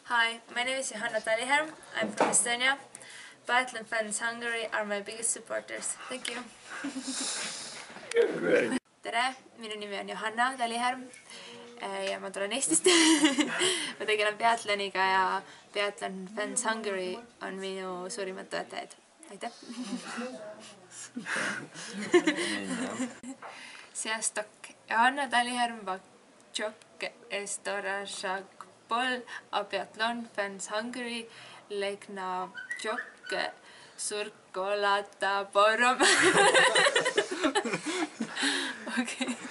Hi, my name is Johanna Talihärm. I'm from Estonia. Biathlon fans Hungary are my biggest supporters. Thank you. Tere, minu nimi on Johanna Talihärm ja ma tulen Eestist. Ma tegelen biatloniga ja Biathlon fans Hungary on minu suurimad toetajad. Aitäh! Sziasztok! Johanna Talihärm vagyok, Estonian a Biathlon fans Hungary legnagyobb szurkolata borom. Okay.